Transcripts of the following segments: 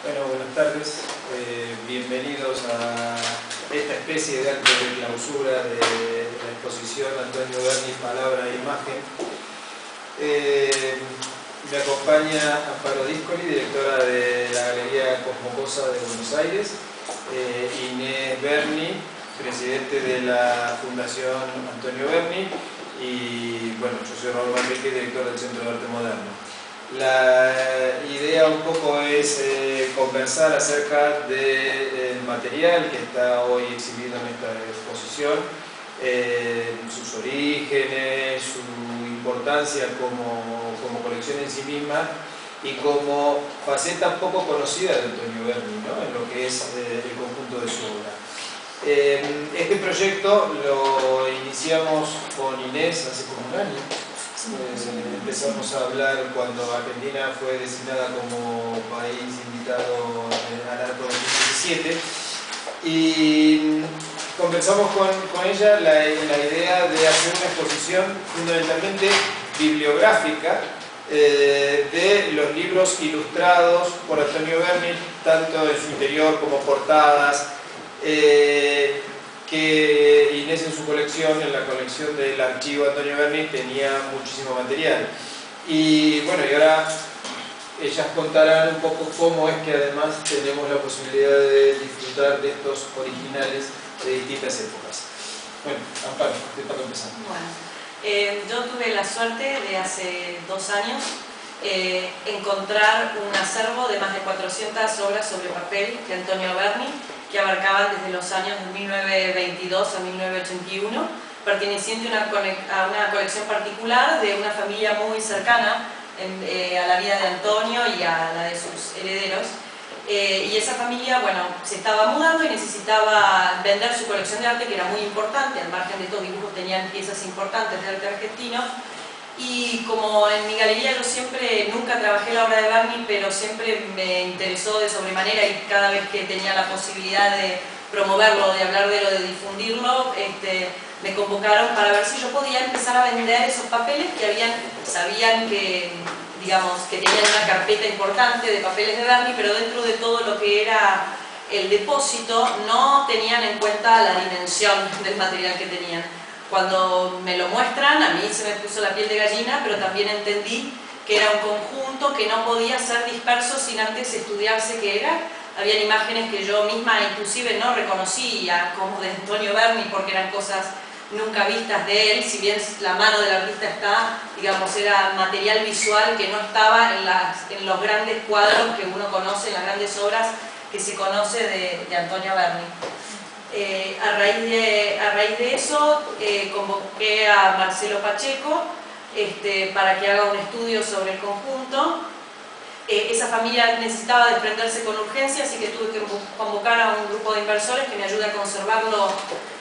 Bueno, buenas tardes. Bienvenidos a esta especie de acto de clausura de la exposición Antonio Berni, Palabra e Imagen. Me acompaña Amparo Díscoli, directora de la Galería Cosmocosa de Buenos Aires, Inés Berni, presidente de la Fundación Antonio Berni, y bueno, yo soy Raúl Manrique, director del Centro de Arte Moderno. La idea un poco es conversar acerca del material que está hoy exhibido en esta exposición, sus orígenes, su importancia como colección en sí misma y como faceta poco conocida de Antonio Berni, ¿no?, en lo que es el conjunto de su obra. Este proyecto lo iniciamos con Inés hace como un año. Empezamos a hablar cuando Argentina fue designada como país invitado al Arco 2017 y conversamos con ella la idea de hacer una exposición fundamentalmente bibliográfica de los libros ilustrados por Antonio Berni, tanto en su interior como portadas, que Inés en su colección, en la colección del archivo Antonio Berni, tenía muchísimo material. Y bueno, y ahora ellas contarán un poco cómo es que además tenemos la posibilidad de disfrutar de estos originales de distintas épocas. Bueno, Amparo, para empezar. Bueno, yo tuve la suerte de hace 2 años encontrar un acervo de más de 400 obras sobre papel de Antonio Berni, que abarcaban desde los años de 1922 a 1981, perteneciente a una colección particular de una familia muy cercana a la vida de Antonio y a la de sus herederos. Y esa familia, bueno, se estaba mudando y necesitaba vender su colección de arte, que era muy importante. Al margen de estos dibujos tenían piezas importantes de arte argentino. Y como en mi galería yo nunca trabajé la obra de Berni, pero siempre me interesó de sobremanera, y cada vez que tenía la posibilidad de promoverlo, de hablar de él o de difundirlo, me convocaron para ver si yo podía empezar a vender esos papeles que sabían que, digamos, que tenían una carpeta importante de papeles de Berni, pero dentro de todo lo que era el depósito no tenían en cuenta la dimensión del material que tenían. Cuando me lo muestran, a mí se me puso la piel de gallina, pero también entendí que era un conjunto que no podía ser disperso sin antes estudiarse qué era. Habían imágenes que yo misma inclusive no reconocía como de Antonio Berni, porque eran cosas nunca vistas de él, si bien la mano del artista está, digamos, era material visual que no estaba en los grandes cuadros que uno conoce, en las grandes obras que se conoce de Antonio Berni. A raíz de eso convoqué a Marcelo Pacheco para que haga un estudio sobre el conjunto. Esa familia necesitaba desprenderse con urgencia, así que tuve que convocar a un grupo de inversores que me ayude a conservarlo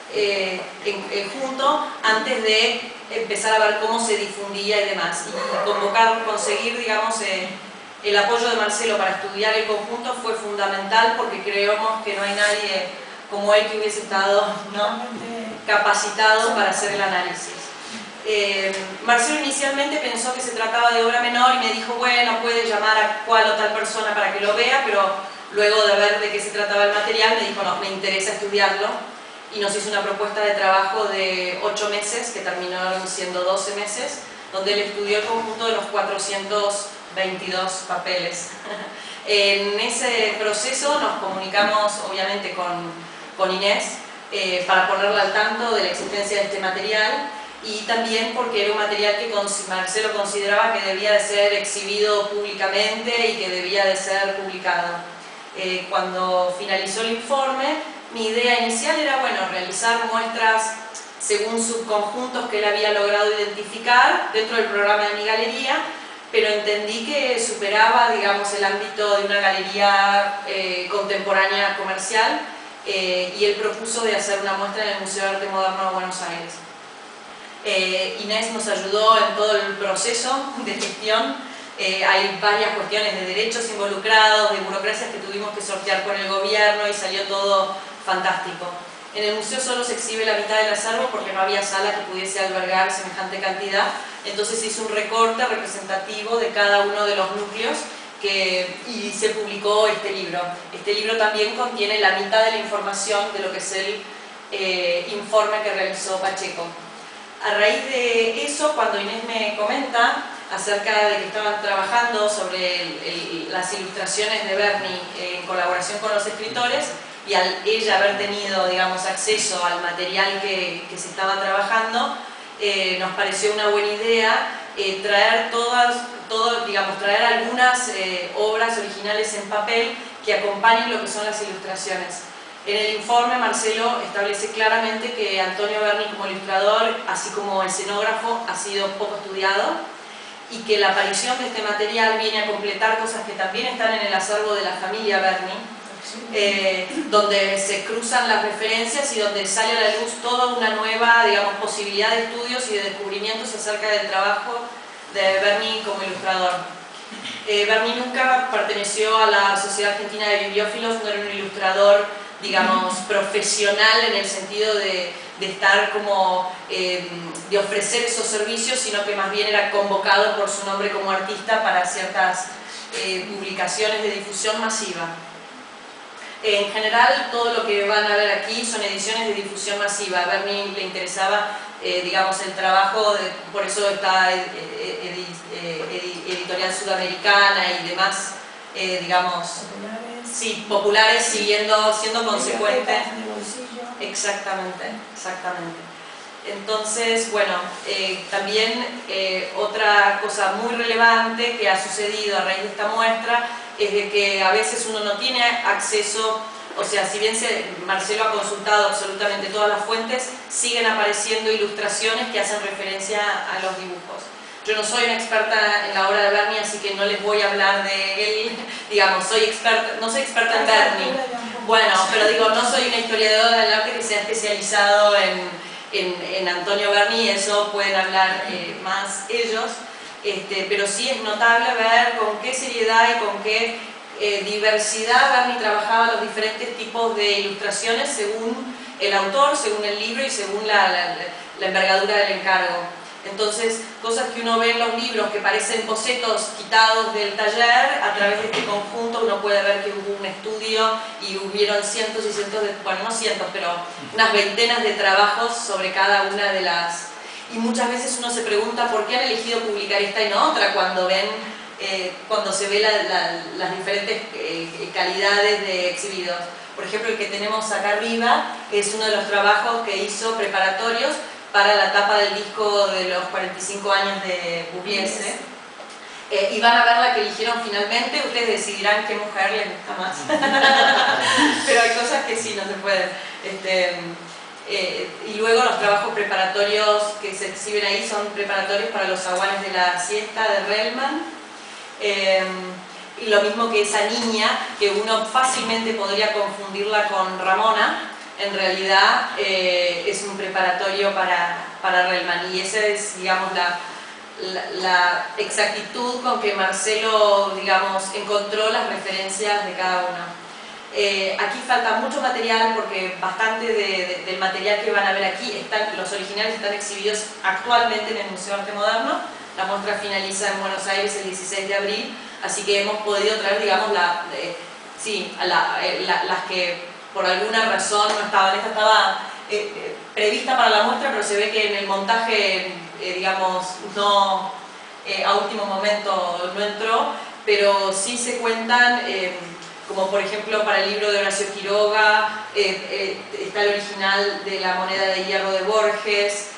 junto antes de empezar a ver cómo se difundía y demás. Y conseguir, digamos, el apoyo de Marcelo para estudiar el conjunto fue fundamental, porque creemos que no hay nadie como él que hubiese estado, ¿no?, capacitado para hacer el análisis. Marcelo inicialmente pensó que se trataba de obra menor y me dijo, bueno, puede llamar a cual o tal persona para que lo vea, pero luego de ver de qué se trataba el material me dijo, no, me interesa estudiarlo, y nos hizo una propuesta de trabajo de 8 meses, que terminaron siendo 12 meses, donde él estudió el conjunto de los 422 papeles. En ese proceso nos comunicamos obviamente con Inés para ponerla al tanto de la existencia de este material, y también porque era un material que Marcelo consideraba que debía de ser exhibido públicamente y que debía de ser publicado. Cuando finalizó el informe, mi idea inicial era, bueno, realizar muestras según subconjuntos que él había logrado identificar dentro del programa de mi galería, pero entendí que superaba, digamos, el ámbito de una galería contemporánea comercial, y él propuso de hacer una muestra en el Museo de Arte Moderno de Buenos Aires. Inés nos ayudó en todo el proceso de gestión. Hay varias cuestiones de derechos involucrados, de burocracias que tuvimos que sortear con el gobierno, y salió todo fantástico. En el museo solo se exhibe la mitad del acervo porque no había sala que pudiese albergar semejante cantidad, entonces se hizo un recorte representativo de cada uno de los núcleos y se publicó este libro. Este libro también contiene la mitad de la información de lo que es el informe que realizó Pacheco. A raíz de eso, cuando Inés me comenta acerca de que estaban trabajando sobre las ilustraciones de Berni en colaboración con los escritores, y al ella haber tenido, digamos, acceso al material que se estaba trabajando, nos pareció una buena idea traer traer algunas obras originales en papel que acompañen lo que son las ilustraciones. En el informe Marcelo establece claramente que Antonio Berni como ilustrador, así como escenógrafo, ha sido poco estudiado y que la aparición de este material viene a completar cosas que también están en el acervo de la familia Berni, donde se cruzan las referencias y donde sale a la luz toda una nueva, digamos, posibilidad de estudios y de descubrimientos acerca del trabajo de Berni como ilustrador. Berni nunca perteneció a la Sociedad Argentina de Bibliófilos, no era un ilustrador, digamos, profesional en el sentido de estar como, de ofrecer esos servicios, sino que más bien era convocado por su nombre como artista para ciertas publicaciones de difusión masiva. En general, todo lo que van a ver aquí son ediciones de difusión masiva. A Berni le interesaba, digamos, el trabajo, por eso está Editorial Sudamericana y demás, digamos, sí, populares, siendo consecuente. Exactamente, exactamente. Entonces, bueno, también otra cosa muy relevante que ha sucedido a raíz de esta muestra es de que a veces uno no tiene acceso, o sea, si bien Marcelo ha consultado absolutamente todas las fuentes, siguen apareciendo ilustraciones que hacen referencia a los dibujos. Yo no soy una experta en la obra de Berni, así que no les voy a hablar de él, digamos, no soy experta en Berni. Bueno, pero digo, no soy una historiadora del arte que se ha especializado en Antonio Berni, eso pueden hablar más ellos. Pero sí es notable ver con qué seriedad y con qué diversidad Berni trabajaba los diferentes tipos de ilustraciones según el autor, según el libro y según la envergadura del encargo. Entonces, cosas que uno ve en los libros que parecen bocetos quitados del taller, a través de este conjunto uno puede ver que hubo un estudio y hubieron cientos y cientos de, bueno, no cientos, pero unas veintenas de trabajos sobre cada una de las... Y muchas veces uno se pregunta por qué han elegido publicar esta y no otra cuando se ve las diferentes calidades de exhibidos. Por ejemplo, el que tenemos acá arriba es uno de los trabajos que hizo preparatorios para la tapa del disco de los 45 años de Pugliese. Y van a ver la que eligieron finalmente, ustedes decidirán qué mujer les gusta más. Pero hay cosas que sí, no se pueden. Y luego los trabajos preparatorios que se exhiben ahí son preparatorios para los zaguanes de la siesta de Rellman. Y lo mismo que esa niña, que uno fácilmente podría confundirla con Ramona, en realidad es un preparatorio para Rellman. Y esa es, digamos, la exactitud con que Marcelo, digamos, encontró las referencias de cada uno. Aquí falta mucho material porque bastante del material que van a ver aquí, los originales están exhibidos actualmente en el Museo de Arte Moderno. La muestra finaliza en Buenos Aires el 16 de abril, así que hemos podido traer, digamos, las que por alguna razón no estaban. Esta estaba prevista para la muestra, pero se ve que en el montaje, digamos, no, a último momento no entró, pero sí se cuentan, como por ejemplo para el libro de Horacio Quiroga, está el original de La moneda de hierro de Borges,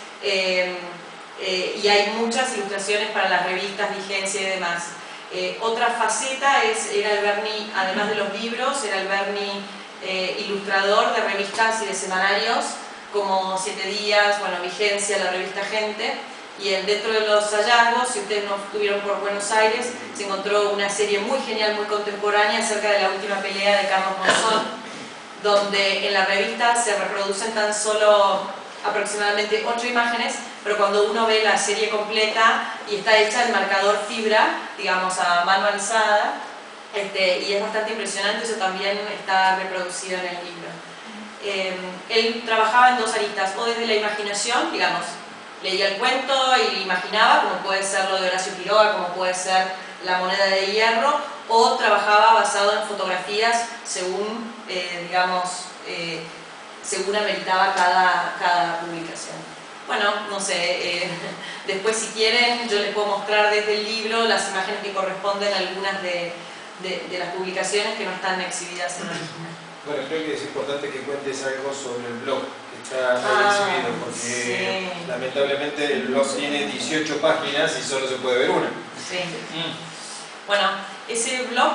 y hay muchas ilustraciones para las revistas, Vigencia y demás. Otra faceta era el Berni, además de los libros, era el Berni ilustrador de revistas y de semanarios como 7 días, bueno, Vigencia, la revista Gente. Y dentro de los hallazgos, si ustedes no estuvieron por Buenos Aires, se encontró una serie muy genial, muy contemporánea acerca de la última pelea de Carlos Monzón, donde en la revista se reproducen tan solo aproximadamente 8 imágenes, pero cuando uno ve la serie completa y está hecha en marcador fibra, digamos a mano alzada, y es bastante impresionante, eso también está reproducido en el libro. Él trabajaba en dos aristas, o desde la imaginación, digamos, leía el cuento y imaginaba, como puede ser lo de Horacio Quiroga, como puede ser la moneda de hierro, o trabajaba basado en fotografías según, según ameritaba cada publicación. Bueno, no sé, después si quieren yo les puedo mostrar desde el libro las imágenes que corresponden a algunas de las publicaciones que no están exhibidas en el original. Bueno, creo que es importante que cuentes algo sobre el blog que está ahí exhibido, porque sí, lamentablemente el blog tiene 18 páginas y solo se puede ver una. Sí. Bueno, ese blog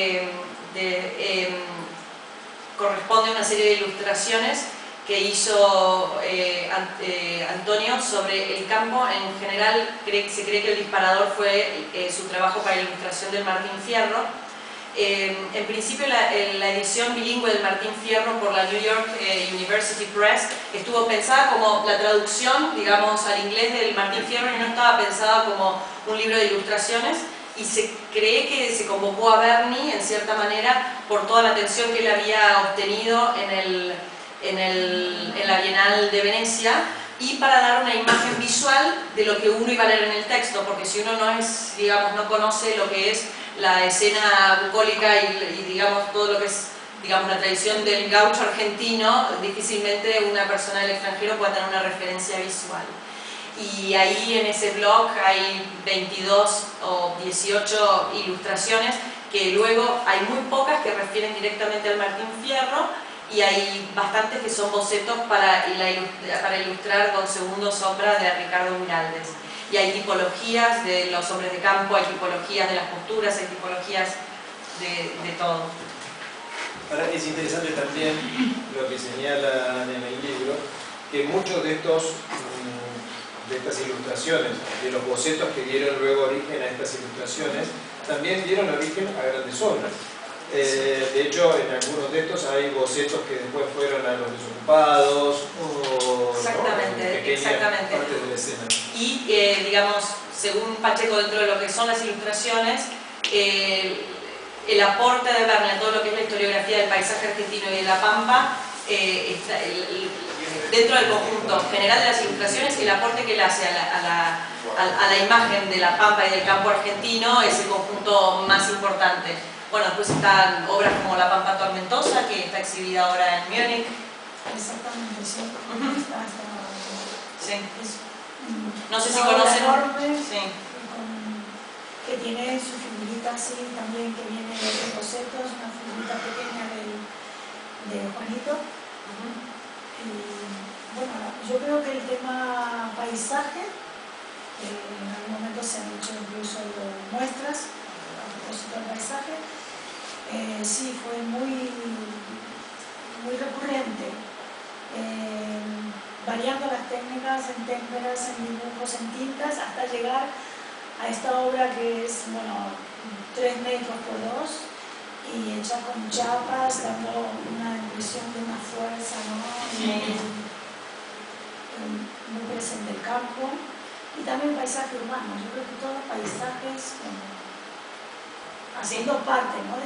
corresponde a una serie de ilustraciones que hizo Antonio sobre el campo. En general se cree que el disparador fue su trabajo para la ilustración del Martín Fierro. En principio la edición bilingüe del Martín Fierro por la New York University Press estuvo pensada como la traducción, digamos, al inglés del Martín Fierro, y no estaba pensada como un libro de ilustraciones, y se cree que se convocó a Berni en cierta manera por toda la atención que él había obtenido en la Bienal de Venecia, y para dar una imagen visual de lo que uno iba a leer en el texto, porque si uno no es, digamos, no conoce lo que es la escena bucólica y digamos todo lo que es, digamos, la tradición del gaucho argentino, difícilmente una persona del extranjero pueda tener una referencia visual. Y ahí en ese blog hay 22 o 18 ilustraciones, que luego hay muy pocas que refieren directamente al Martín Fierro, y hay bastantes que son bocetos para ilustrar con segundo sombra de Ricardo Miraldes. Y hay tipologías de los hombres de campo, hay tipologías de las posturas, hay tipologías de todo. Ahora es interesante también lo que señalan en el libro, que muchos de estas ilustraciones, de los bocetos que dieron luego origen a estas ilustraciones, también dieron origen a grandes obras. De hecho, en algunos de estos hay bocetos que después fueron a los desocupados o exactamente. Partes de la escena. Y, digamos, según Pacheco, dentro de lo que son las ilustraciones, el aporte de Berni a todo lo que es la historiografía del paisaje argentino y de la Pampa, dentro del conjunto general de las ilustraciones, el aporte que él hace a la imagen de la Pampa y del campo argentino es el conjunto más importante. Bueno, después están obras como La Pampa Tormentosa, que está exhibida ahora en Múnich. Exactamente, sí. Sí. No sé si conocen. Enorme, sí. Que tiene su figurita así también, que viene de los bocetos, una figurita pequeña de Juanito. Y bueno, yo creo que el tema paisaje, en algún momento se han hecho incluso muestras a propósito del paisaje, sí, fue muy recurrente, variando las técnicas en témperas, en dibujos, en tintas, hasta llegar a esta obra que es, bueno, 3 metros por 2 y hecha con chapas, dando una impresión de una fuerza, ¿no? Muy presente el campo, y también paisaje urbano. Yo creo que todos los paisajes haciendo parte, ¿no?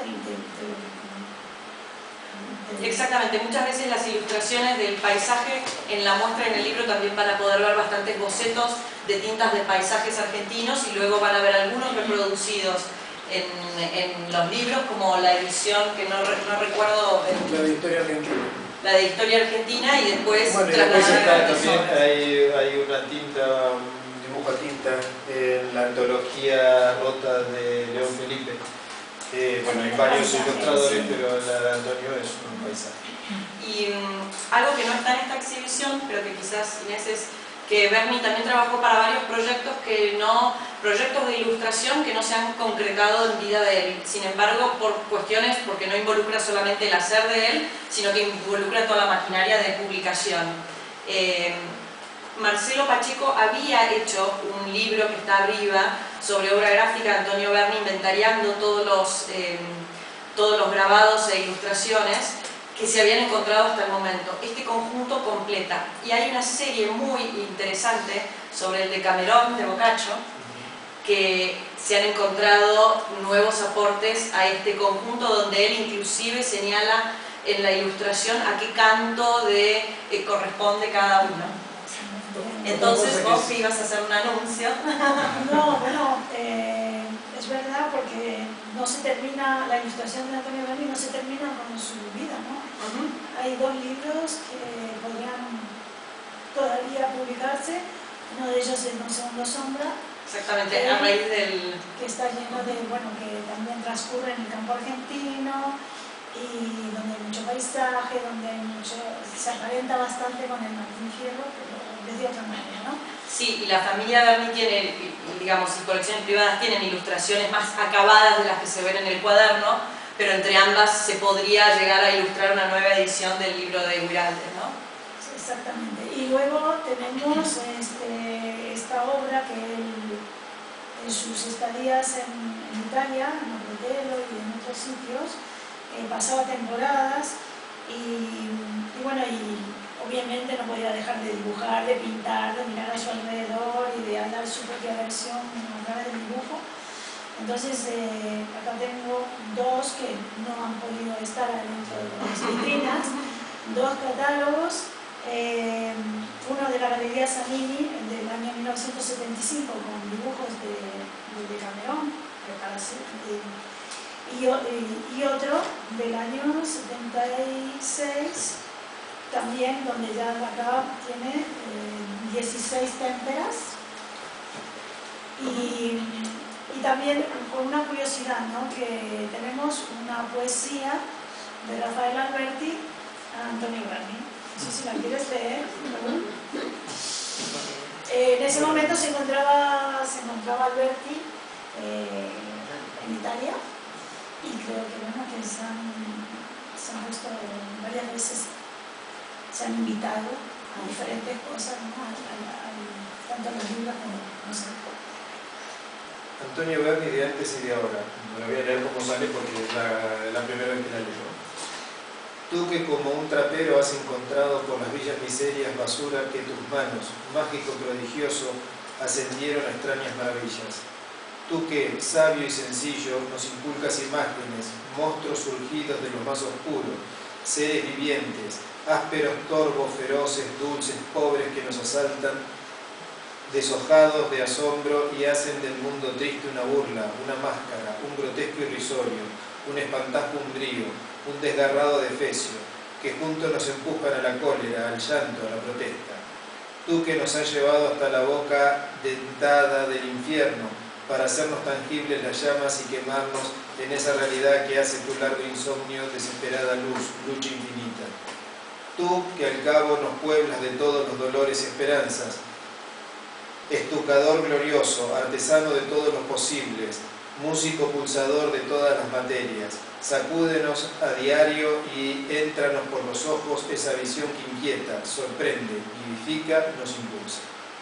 Exactamente, muchas veces las ilustraciones del paisaje en la muestra, en el libro, también van a poder ver bastantes bocetos de tintas de paisajes argentinos, y luego van a ver algunos reproducidos en los libros, como la edición que no recuerdo, la de Historia Argentina. La de Historia Argentina, y después bueno, también hay una tinta, un dibujo a tinta en la antología rota de León Felipe. Bueno, hay varios ilustradores, pero la de Antonio es un paisaje. Y algo que no está en esta exhibición, pero que quizás Inés, es que Berni también trabajó para varios proyectos proyectos de ilustración que no se han concretado en vida de él. Sin embargo, porque no involucra solamente el hacer de él, sino que involucra toda la maquinaria de publicación. Marcelo Pacheco había hecho un libro que está arriba sobre obra gráfica de Antonio Berni, inventariando todos los grabados e ilustraciones que se habían encontrado hasta el momento. Este conjunto completa, y hay una serie muy interesante sobre el Decamerón de Boccaccio, que se han encontrado nuevos aportes a este conjunto, donde él inclusive señala en la ilustración a qué canto corresponde cada uno. Entonces vos ibas a hacer un anuncio. No, bueno, es verdad no se termina, la ilustración de Antonio Berni no se termina con su vida, ¿no? Hay 2 libros que podrían todavía publicarse, uno de ellos es Un segundo sombra. Exactamente, a raíz del... que está lleno de, bueno, que también transcurre en el campo argentino y donde hay mucho paisaje, donde hay mucho, se aparenta bastante con el Martín Fierro, pero de otra manera, ¿no? Sí, y la familia Berni tiene, digamos, y colecciones privadas tienen ilustraciones más acabadas de las que se ven en el cuaderno, pero entre ambas se podría llegar a ilustrar una nueva edición del libro de Guiraldes, ¿no? Sí, exactamente. Y luego tenemos esta obra que él, en sus estadías en Italia, en Martello y en otros sitios, pasaba temporadas y bueno, y obviamente no podía dejar de dibujar, de pintar, de mirar a su alrededor y de dar su propia versión a través del dibujo. Entonces, acá tengo 2 que no han podido estar dentro de las vitrinas, 2 catálogos, uno de la Galería Samini del año 1975 con dibujos de Camerón, y otro del año 76, también donde ya acá tiene 16 témperas y también con una curiosidad, ¿no? Que tenemos una poesía de Rafael Alberti a Antonio Berni. No sé si la quieres leer. En ese momento se encontraba Alberti en Italia y creo que, bueno, que se han puesto varias veces, se han invitado a diferentes cosas, ¿no? Tanto a los libros como, no sé. Antonio Berni de antes y de ahora. Me la voy a leer como sale porque es la primera vez que la leo. Tú que como un trapero has encontrado por las villas miserias basura que tus manos, mágico prodigioso, ascendieron a extrañas maravillas. Tú que, sabio y sencillo, nos inculcas imágenes, monstruos surgidos de lo más oscuro, seres vivientes, ásperos torbos, feroces, dulces, pobres que nos asaltan, deshojados de asombro y hacen del mundo triste una burla, una máscara, un grotesco irrisorio, un espantajo umbrío, un desgarrado defecio, que juntos nos empujan a la cólera, al llanto, a la protesta. Tú que nos has llevado hasta la boca dentada del infierno, para hacernos tangibles las llamas y quemarnos en esa realidad que hace tu largo insomnio desesperada luz, lucha infinita. Tú que al cabo nos pueblas de todos los dolores y esperanzas, estucador glorioso, artesano de todos los posibles, músico pulsador de todas las materias, sacúdenos a diario y éntranos por los ojos esa visión que inquieta, sorprende, vivifica, nos impulsa.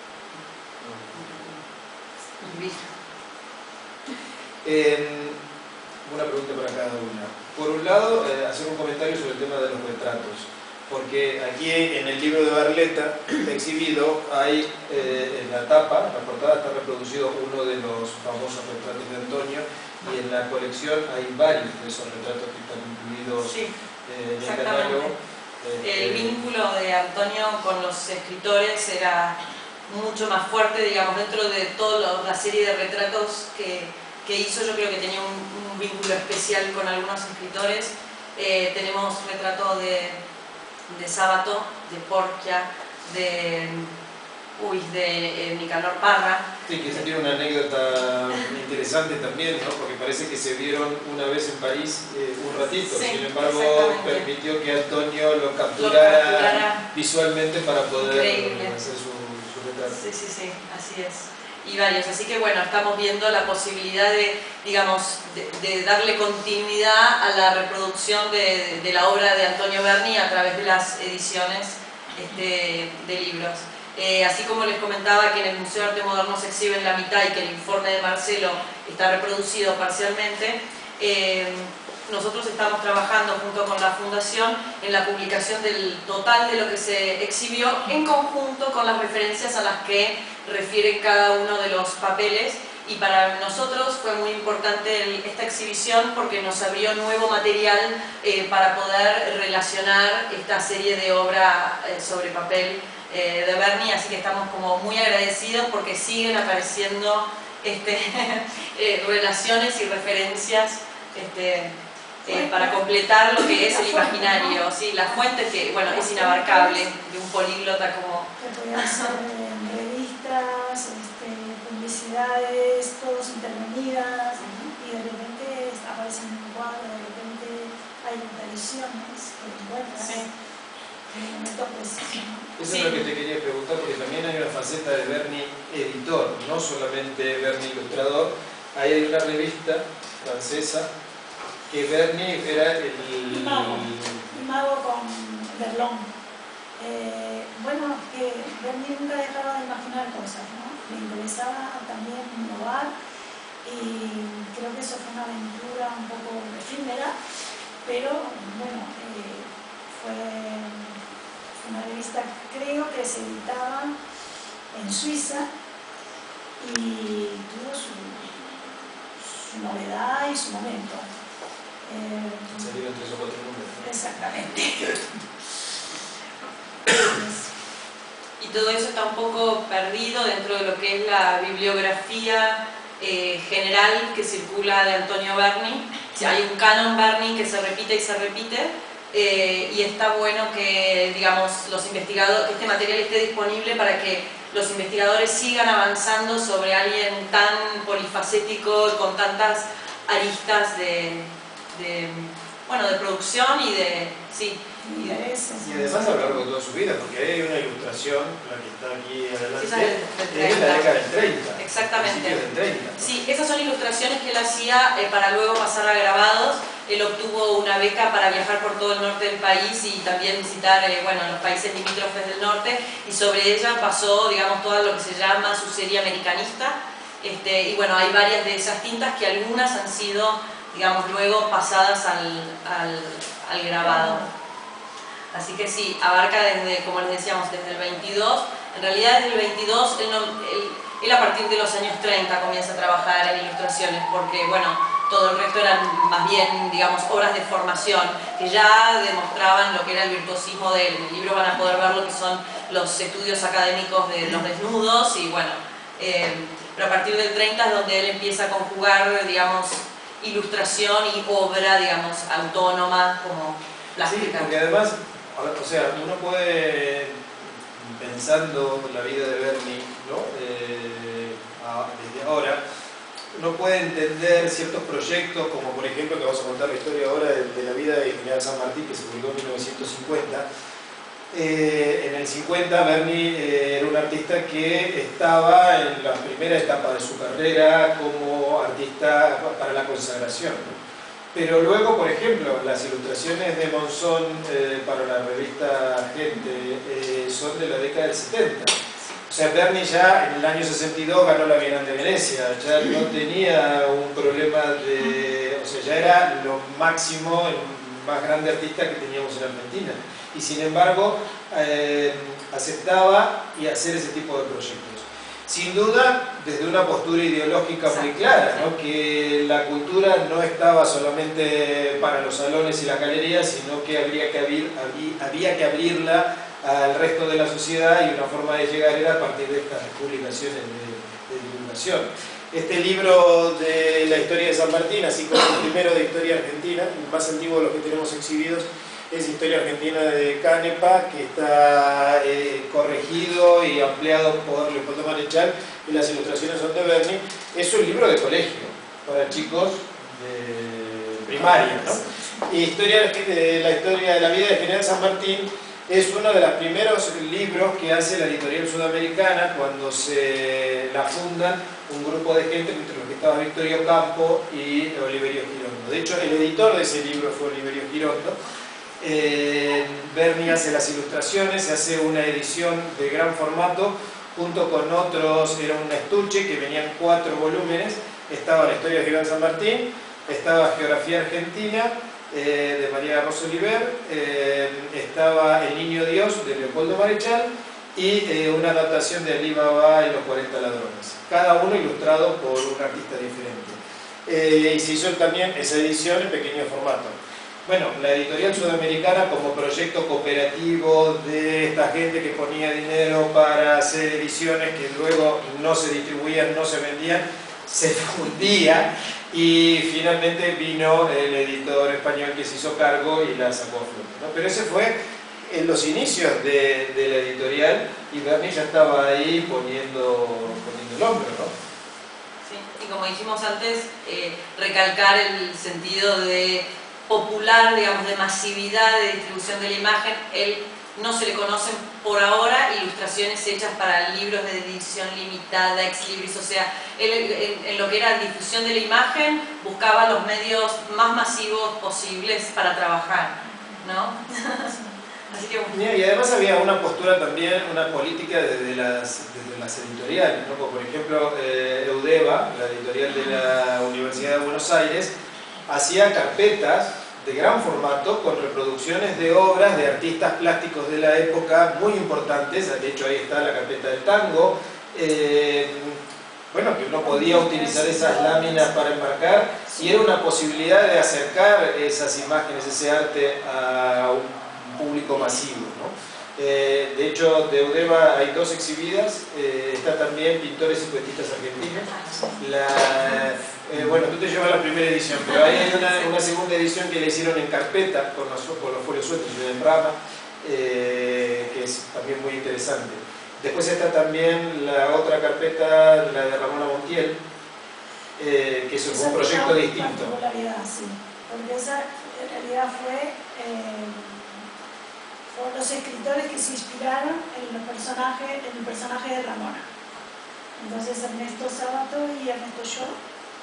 Una pregunta para cada una. Por un lado, hacer un comentario sobre el tema de los retratos, porque aquí en el libro de Barletta exhibido hay en la tapa, en la portada está reproducido uno de los famosos retratos de Antonio y en la colección hay varios de esos retratos que están incluidos en el catálogo. El vínculo de Antonio con los escritores era mucho más fuerte, digamos, dentro de toda la serie de retratos que hizo. Yo creo que tenía un vínculo especial con algunos escritores. Tenemos retratos de Sábato, de Porcia, de Nicanor Parra. Sí, que esa tiene una anécdota interesante también, ¿no? Porque parece que se vieron una vez en París un ratito, sí, sin embargo permitió que Antonio lo capturara visualmente para poder hacer su retrato. Sí, sí, sí, así es. Y varios, así que bueno, estamos viendo la posibilidad de, digamos, de darle continuidad a la reproducción de la obra de Antonio Berni a través de las ediciones de libros. Así como les comentaba que en el Museo de Arte Moderno se exhibe en la mitad y que el informe de Marcelo está reproducido parcialmente, nosotros estamos trabajando junto con la Fundación en la publicación del total de lo que se exhibió en conjunto con las referencias a las que refiere cada uno de los papeles, y para nosotros fue muy importante esta exhibición porque nos abrió nuevo material para poder relacionar esta serie de obra sobre papel de Berni, así que estamos como muy agradecidos porque siguen apareciendo relaciones y referencias para completar lo que es el imaginario, ¿sí? La fuente que, bueno, es inabarcable de un políglota como... Que podían ser revistas, publicidades, todos intervenidas, y de repente aparecen en un cuadro, de repente hay tradiciones que encuentran en el momento preciso, ¿no? Eso es lo que te quería preguntar, porque también hay una faceta de Berni editor, no solamente Berni ilustrador. Ahí hay una revista francesa que Berni era el mago con Berlón. Bueno, que Berni nunca dejaba de imaginar cosas, ¿no? Le interesaba también innovar, y creo que eso fue una aventura un poco efímera, pero bueno, fue una revista, creo que se editaba en Suiza, y tuvo su novedad y su momento. Salieron 3 o 4 números. Exactamente. Y todo eso está un poco perdido dentro de lo que es la bibliografía general que circula de Antonio Berni. Hay un canon Berni que se repite y se repite, y está bueno que, digamos, los investigadores, que este material esté disponible para que los investigadores sigan avanzando sobre alguien tan polifacético, con tantas aristas de producción y de... Sí, y además a lo largo de toda su vida, porque hay una ilustración, la que está aquí adelante, sí, es de la década del 30. Exactamente. Del 30, ¿no? Sí, esas son ilustraciones que él hacía para luego pasar a grabados. Él obtuvo una beca para viajar por todo el norte del país y también visitar los países limítrofes del norte, y sobre ella pasó, digamos, todo lo que se llama su serie americanista. Y bueno, hay varias de esas tintas que algunas han sido, digamos, luego pasadas al grabado. Así que sí, abarca desde, como les decíamos, desde el 22. En realidad desde el 22, él a partir de los años 30 comienza a trabajar en ilustraciones, porque bueno, todo el resto eran más bien, digamos, obras de formación que ya demostraban lo que era el virtuosismo de él. En el libro van a poder ver lo que son los estudios académicos de los desnudos, y bueno, pero a partir del 30 es donde él empieza a conjugar, digamos, ilustración y obra, digamos, autónoma como plástica. Sí, porque además, o sea, uno puede, pensando la vida de Berni, ¿no? Desde ahora, uno puede entender ciertos proyectos, como por ejemplo, que vamos a contar la historia ahora de la vida de General San Martín, que se publicó en 1950. En el 50 Berni era un artista que estaba en la primera etapa de su carrera como artista para la consagración. Pero luego, por ejemplo, las ilustraciones de Monzón para la revista Gente son de la década del 70. O sea, Berni ya en el año 62 ganó la Bienal de Venecia, ya no tenía un problema de... O sea, ya era lo máximo, el más grande artista que teníamos en Argentina. Y sin embargo, aceptaba y hacer ese tipo de proyectos. Sin duda, desde una postura ideológica muy clara, ¿no? Que la cultura no estaba solamente para los salones y las galerías, sino que había que abrirla al resto de la sociedad, y una forma de llegar era a partir de estas publicaciones de divulgación. Este libro de la historia de San Martín, así como el primero de historia argentina, el más antiguo de los que tenemos exhibidos, es Historia Argentina de Canepa, que está corregido y ampliado por Leopoldo Marechal, y las ilustraciones son de Berni. Es un libro de colegio para chicos de primaria, ¿no? Y la historia de la vida de General San Martín es uno de los primeros libros que hace la editorial sudamericana cuando se la fundan un grupo de gente, entre los que estaba Victorio Campo y Oliverio Girondo. De hecho, el editor de ese libro fue Oliverio Girondo. Berni hace las ilustraciones, se hace una edición de gran formato junto con otros, era un estuche que venían 4 volúmenes. Estaba la historia de General San Martín, estaba Geografía Argentina de María Rosa Oliver, estaba El Niño Dios de Leopoldo Marechal, y una adaptación de Ali Baba y los 40 ladrones, cada uno ilustrado por un artista diferente. Y se hizo también esa edición en pequeño formato. Bueno, la editorial sudamericana, como proyecto cooperativo de esta gente que ponía dinero para hacer ediciones que luego no se distribuían, no se vendían, se fundía y finalmente vino el editor español que se hizo cargo y la sacó a flote, ¿no? Pero ese fue en los inicios de la editorial y Berni ya estaba ahí poniendo el hombro, ¿no? Sí, y como dijimos antes, recalcar el sentido de popular, digamos, de masividad de distribución de la imagen. Él no se le conocen por ahora ilustraciones hechas para libros de edición limitada, ex libris, o sea, él en lo que era difusión de la imagen buscaba los medios más masivos posibles para trabajar, ¿no? Así que, bueno. Y además había una postura también, una política desde las editoriales, ¿no? Como por ejemplo Eudeva, la editorial de la Universidad de Buenos Aires, hacía carpetas de gran formato con reproducciones de obras de artistas plásticos de la época muy importantes. De hecho ahí está la carpeta del tango, bueno, que uno podía utilizar esas láminas para enmarcar y era una posibilidad de acercar esas imágenes, ese arte a un público masivo, ¿no? De hecho, de Eudeva hay dos exhibidas, está también Pintores y Poetistas Argentinos. Bueno, tú te llevas la primera edición, pero ahí hay una segunda edición que la hicieron en carpeta con los folios sueltos en rama, que es también muy interesante. Después está también la otra carpeta, la de Ramona Montiel, que es un proyecto distinto. Sí, porque esa en realidad fueron los escritores que se inspiraron en el personaje de Ramona. Entonces Ernesto Sábato y Ernesto Shaw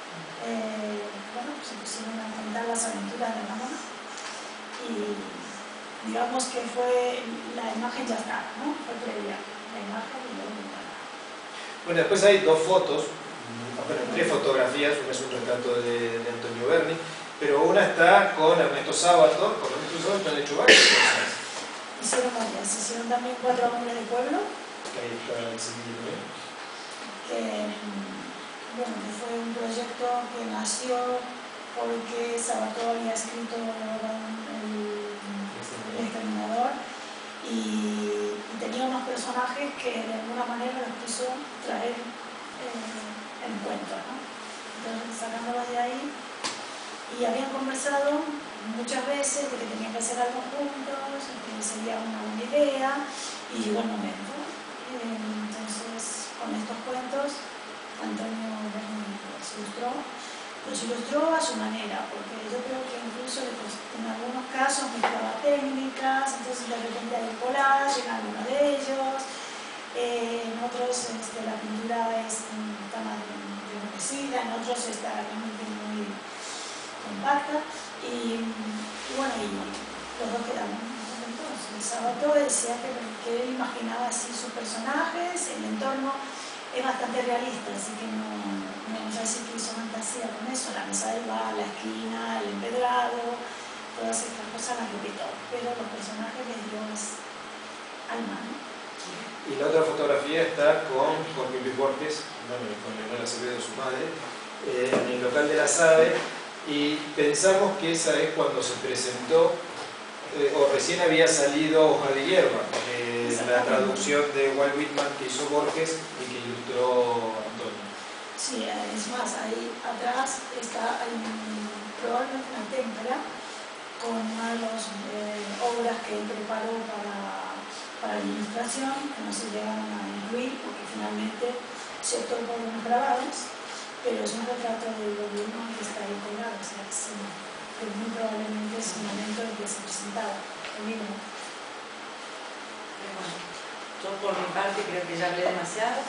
se pusieron a contar las aventuras de Ramona y digamos que la imagen ya está, ¿no? Fue previa la imagen y luego ya. Bueno, después hay dos fotos, bueno, tres fotografías, una es un retrato de Antonio Berni, pero una está con Ernesto Sábato. Con Ernesto Sábato han hecho varias cosas. Hicieron varias, hicieron también 4 hombres de pueblo. Ahí está el segundo, ¿eh? Bueno, que fue un proyecto que nació porque Sábato había escrito El Exterminador y tenía unos personajes que de alguna manera los quiso traer en cuento, ¿no? Entonces sacándolos de ahí y habían conversado muchas veces de que tenían que hacer algo juntos, que sería una buena idea y llegó el momento. Entonces con estos cuentos Antonio Berni los ilustró a su manera, porque yo creo que incluso en algunos casos mezclaba técnicas, entonces de repente hay collage en algunos de ellos, en otros la pintura está más enriquecida, en otros está realmente muy compacta y bueno, y los dos quedaron contentos. El Sábato decía que él imaginaba así sus personajes, el entorno es bastante realista, así que no vamos a decir que hizo fantasía con eso, la mesa del bar, la esquina, el empedrado, todas estas cosas las repito, pero los personajes les dio más alma, ¿no? Y la otra fotografía está con Pipi Borges, bueno, con Leonel Acevedo, su madre, en el local de la SADE, y pensamos que esa es cuando se presentó, o recién había salido Hoja de Hierba, la traducción de Walt Whitman que hizo Borges y que ilustró Antonio. Sí, es más, ahí atrás está probablemente una témpera con una de las obras que él preparó para la ilustración, que no se llegaron a incluir porque finalmente se optó por unos grabados, pero es un retrato del gobierno que está ahí colgado, o sea, que muy probablemente es el momento en que se presentaba el libro. Bueno, yo por mi parte creo que ya hablé demasiado.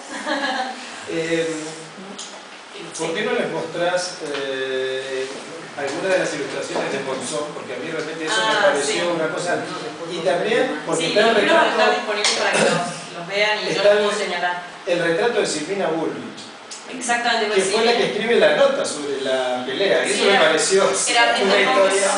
¿Por qué no les mostrás algunas de las ilustraciones de Monzón? Porque a mí realmente eso me pareció una cosa. Y también, porque sí, está el retrato. Están disponibles para que los vean y yo les puedo señalar. El retrato de Silvina Bullrich. Exactamente, que fue la que escribe la nota sobre la pelea. Y eso me pareció una historia.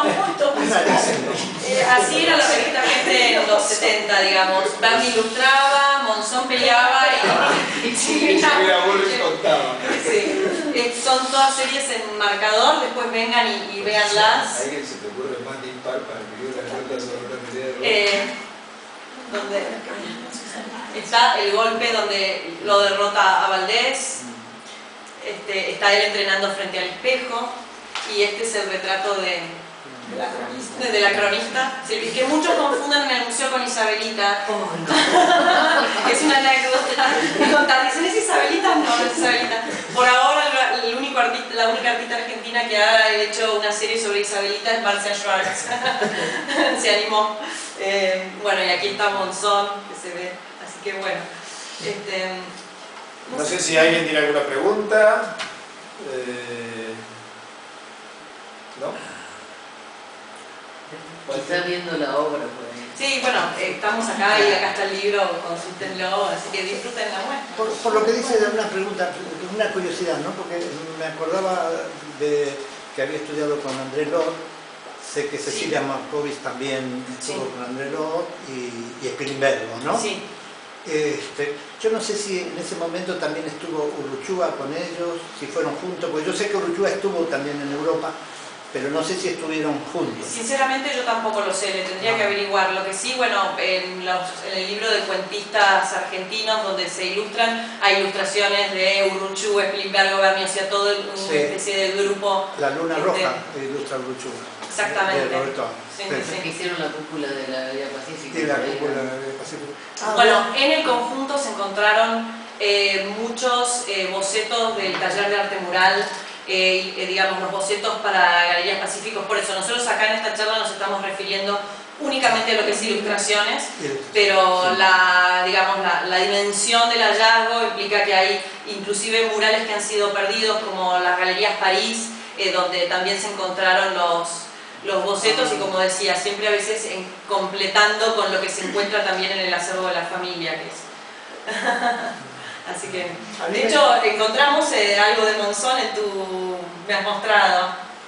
Así era perfectamente en los 70, digamos. Berni ilustraba, Monzón peleaba y Silvina Bullrich contaba. Sí. Son todas series en marcador, después vengan y véanlas. ¿A alguien se te ocurre más dispar para escribir las notas sobre la pelea? Donde está el golpe donde lo derrota a Valdés. está él entrenando frente al espejo, y este es el retrato de la cronista, sí, que muchos confunden en el museo con Isabelita. Oh, no. Es una anécdota. Dicen, ¿es Isabelita? No, no es Isabelita. Por ahora, la única artista argentina que ha hecho una serie sobre Isabelita es Marcia Schwartz. Se animó. Bueno, y aquí está Monzón, que se ve. Así que bueno. No sé si alguien tiene alguna pregunta. ¿No? Está viendo la obra por ahí. Sí, bueno, estamos acá y acá está el libro, consúltenlo, así que disfruten la muestra. Por lo que dice, una pregunta, una curiosidad, ¿no? Porque me acordaba de que había estudiado con André Lord, sé que Cecilia Markovic también estuvo con André Lord y Spilimbergo, ¿no? Sí. Yo no sé si en ese momento también estuvo Urruchúa con ellos, si fueron juntos, porque yo sé que Urruchúa estuvo también en Europa, pero no sé si estuvieron juntos. Sinceramente yo tampoco lo sé, le tendría que averiguar. Lo que sí, bueno, en el libro de cuentistas argentinos donde se ilustran, hay ilustraciones de Urruchúa, Spilimbergo, Berni, o sea, todo una especie de grupo. La luna roja ilustra Urruchúa. Exactamente. De Roberto. Sí, sí. Que hicieron la cúpula de la Vía Pacífica. Sí, la cúpula de la Vía Pacífica. Bueno, en el conjunto se encontraron muchos bocetos del taller de arte mural, digamos, los bocetos para Galerías Pacíficos. Por eso nosotros acá en esta charla nos estamos refiriendo únicamente a lo que es ilustraciones, pero digamos, la dimensión del hallazgo implica que hay inclusive murales que han sido perdidos, como las Galerías París, donde también se encontraron los bocetos, y como decía, siempre a veces completando con lo que se encuentra también en el acervo de la familia, que es. Así que, de hecho, encontramos algo de Monzón me has mostrado.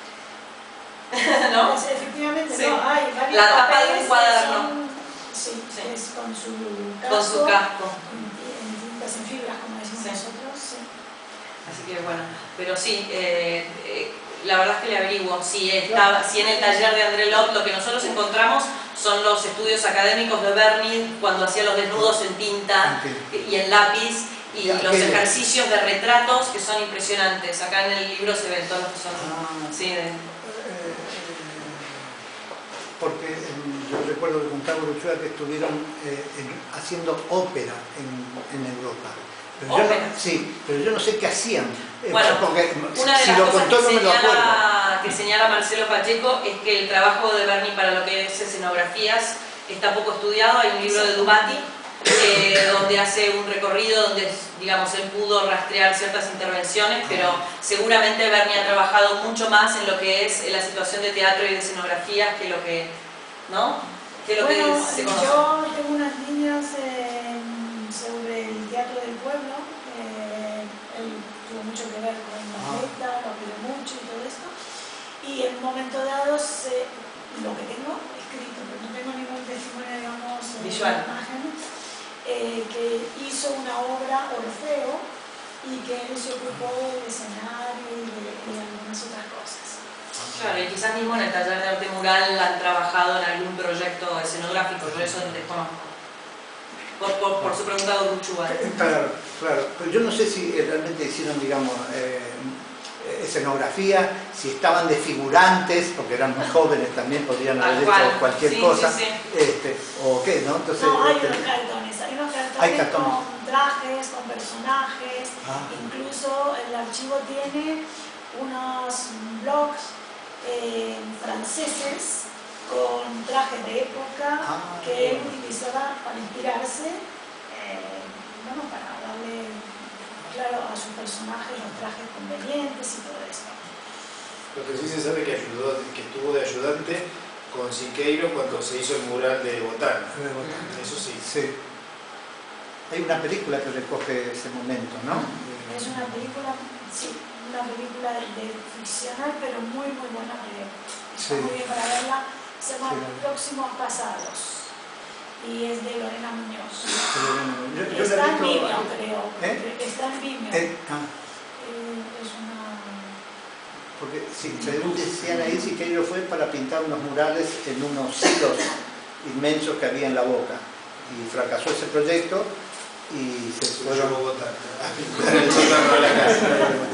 ¿No? Pues, efectivamente, Sí. no, hay varios La tapa de papeles un cuaderno. que son, sí, Sí. es con su Con su casco. en tintas en fibras, como decimos Sí. nosotros. Sí. Así que bueno, pero sí, la verdad es que le averiguo. Si en el taller de André Lord lo que nosotros encontramos son los estudios académicos de Berni cuando hacía los desnudos en tinta y en lápiz, y los ejercicios de retratos que son impresionantes. Acá en el libro se ven todos los que son. Sí, porque yo recuerdo que con Cabo Urruchúa que estuvieron haciendo ópera en Europa. Pero yo no sé qué hacían. Bueno, porque una de si las lo cosas contó no me lo acuerdo. que señala Marcelo Pacheco es que el trabajo de Berni para lo que es escenografías está poco estudiado. Hay un libro de Dubati donde hace un recorrido donde, digamos, él pudo rastrear ciertas intervenciones, pero seguramente Berni ha trabajado mucho más en lo que es la situación de teatro y de escenografías que lo que, ¿no? Que lo Bueno, que se conoce. yo tengo unas líneas sobre el teatro del pueblo. Él tuvo mucho que ver con Margarita, lo apoyó mucho y todo esto. Y en un momento dado, lo que tengo escrito, pero no tengo ningún testimonio, digamos, visual, imágenes, que hizo una obra Orfeo y que él se ocupó del escenario y de algunas otras cosas. Claro, y quizás mismo en el taller de arte mural han trabajado en algún proyecto escenográfico, yo eso desconozco. Por su pregunta de Urruchúa. Claro. Pero yo no sé si realmente hicieron, digamos, escenografía, si estaban de figurantes, porque eran muy jóvenes también, podrían haber hecho cualquier cosa, o qué, ¿no? Entonces, no, hay unos cartones, hay cartones con trajes, con personajes, incluso el archivo tiene unos blogs franceses con trajes de época que él utilizaba para inspirarse, bueno, para darle claro a su personaje los trajes convenientes y todo esto. Lo que sí se sabe que estuvo de ayudante con Siqueiro cuando se hizo el mural de Botán. Eso sí. Hay una película que recoge ese momento, ¿no? Es una película, sí, una película de ficcional, pero muy buena, que está muy bien para verla. Se llama Próximos Pasados y es de Lorena Muñoz. Está en Vimeo, creo. Está en Vimeo. Es una... Porque según decían ahí, Siqueiro fue para pintar unos murales en unos hilos inmensos que había en La Boca y fracasó ese proyecto y se Yo fueron. Bogotá, a pintar el sótano de la casa.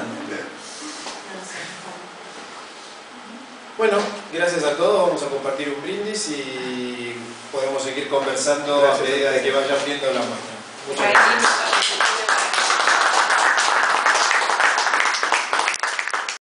Bueno, gracias a todos, vamos a compartir un brindis y podemos seguir conversando a Gracias. medida de que vaya